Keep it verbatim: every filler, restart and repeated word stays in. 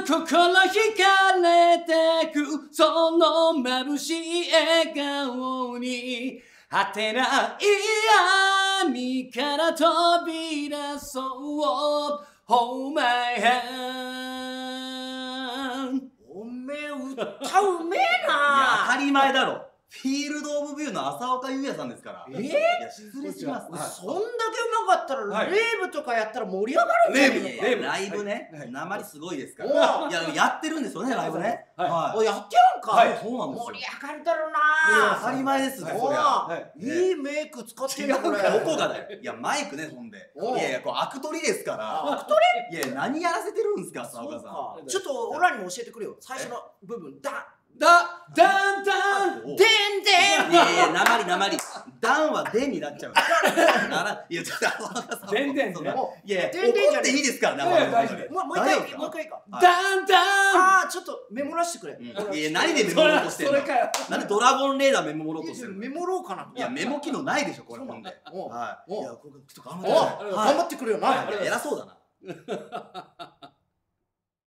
心惹かれてくその眩しい笑顔に果てない闇から飛び出そう Hold my hand おめえ歌うめえいやな。 当たり前だろ。フィールド・オブ・ビューの浅岡優也さんですから。 えー、 いや失礼します。 そんだけうまかったら、 はいレイブとかやったら盛り上がるんじゃねえのか。 いやいやライブね、 はい鉛すごいですかおら。いややってるんですよねライブね。 はいおやってやんか、 はいそうなんですよ。 盛り上がるだろういやな。 当たり前ですねおそりゃ。 はいいいメイク使ってんだこれ。 どこがだよ。いやマイクねそんで。 おういやいやこうアク取りですから。 あ、アクトレ。 いや何やらせてるんですか浅そう岡さん。 か。ちょっとオラにも教えてくれよ。最初の部分、ダだだんだんン、でんでん。 いやいや鉛鉛ダンはデンになっちゃう。ならいやちょっと浅岡さん。 でんでんねそなもいやでんでんじゃねえ怒っていいですからね。 いやいや大丈夫もうもう一回、もう一回いいか。 だんだんああ、ちょっとメモらしてくれ。 いや何でメモろうとしてんの。 それかよなんでドラゴンレーダーメモろうとしてるの。 メモろうかな。 いやメモ機能ないでしょこれほんで。 おうはい。 おういやこれちょっと頑おう張ってください。 頑張ってくれよな。 いや偉そうだな。